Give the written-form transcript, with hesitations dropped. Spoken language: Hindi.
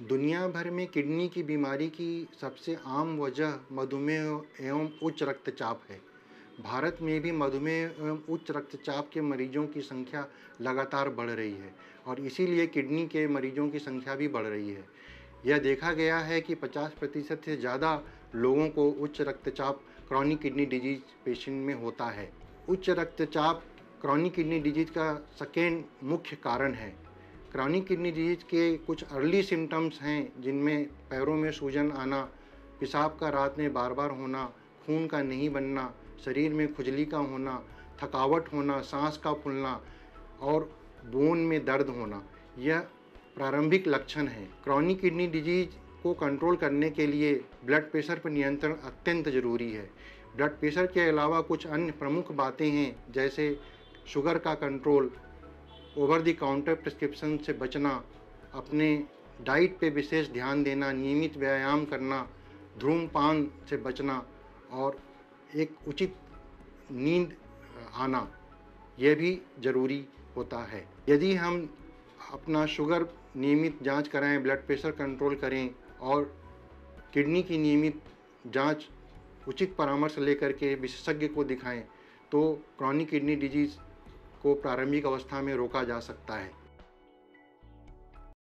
दुनिया भर में किडनी की बीमारी की सबसे आम वजह मधुमेह एवं उच्च रक्तचाप है। भारत में भी मधुमेह एवं उच्च रक्तचाप के मरीजों की संख्या लगातार बढ़ रही है और इसीलिए किडनी के मरीजों की संख्या भी बढ़ रही है। यह देखा गया है कि 50% से ज़्यादा लोगों को उच्च रक्तचाप क्रॉनिक किडनी डिजीज पेशेंट में होता है। उच्च रक्तचाप क्रॉनिक किडनी डिजीज का सेकेंड मुख्य कारण है। क्रॉनिक किडनी डिजीज के कुछ अर्ली सिम्टम्स हैं जिनमें पैरों में सूजन आना, पेशाब का रात में बार बार होना, खून का नहीं बनना, शरीर में खुजली का होना, थकावट होना, सांस का फूलना और बोन में दर्द होना, यह प्रारंभिक लक्षण हैं। क्रॉनिक किडनी डिजीज को कंट्रोल करने के लिए ब्लड प्रेशर पर नियंत्रण अत्यंत ज़रूरी है। ब्लड प्रेशर के अलावा कुछ अन्य प्रमुख बातें हैं जैसे शुगर का control, over the counter prescription से बचना, अपने डाइट पे विशेष ध्यान देना, नियमित व्यायाम करना, धूम्रपान से बचना और एक उचित नींद आना, यह भी ज़रूरी होता है। यदि हम अपना शुगर नियमित जांच कराएं, ब्लड प्रेशर कंट्रोल करें और किडनी की नियमित जांच उचित परामर्श लेकर के विशेषज्ञ को दिखाएं, तो क्रॉनिक किडनी डिजीज़ को प्रारंभिक अवस्था में रोका जा सकता है।